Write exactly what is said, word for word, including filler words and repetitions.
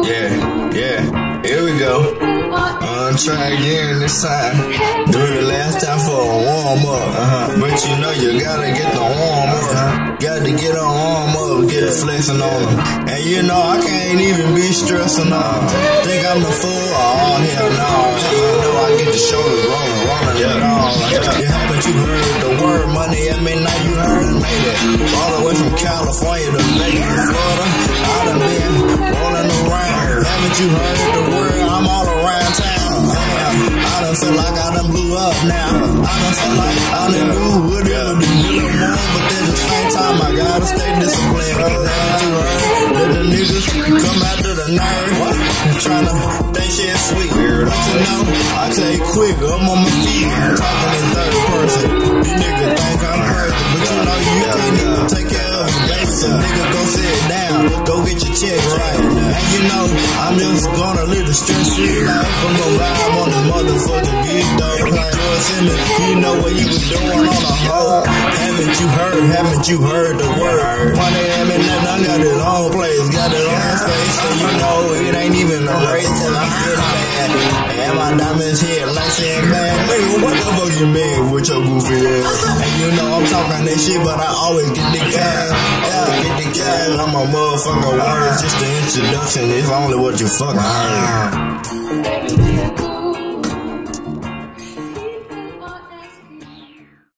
Yeah, yeah, here we go. Uh, try again this time. Do it last time for a warm up. Uh-huh. But you know you gotta get the warm up. Uh-huh. Got to get on warm up, get it flexing on them. And you know I can't even be stressing on. Think I'm the fool? Oh hell no. You know I get the shoulders rolling, rolling yeah. it all. Yeah. You haven't you heard the word money at midnight? You heard it, made it. All the way from California to Vegas, Florida. I done been rolling around. Haven't you heard the word? I'm all around town. I done feel like I done blew up now. I done feel like I done do whatever the dealer want, but at the same time I gotta stay disciplined. Haven't you heard that the niggas come after the nerve, tryna think shit sweet? But you know, I tell you quick, I'm on my feet, talking in third person. You niggas think I'm perfect, but you know you can't even take care of your baby. So nigga, go sit down, go get your check right. And you know, I'm just gonna live the stress free life. I'm gonna vibe on this motherfucking beat, dog. Like George Symonds, you know what you was doing on the hoe. Haven't you heard, haven't you heard the word? Money, I mean, I got it on place, got it on space. So you know, it ain't even a race, and I'm getting mad. And my diamonds hit like saying, man, nigga, what the fuck you mean with your goofy ass? And you know, I'm talking that shit, but I always get the gas. Yeah, get the gas. I'm a motherfucker word, it's just the introduction. It's only what you fucking heard.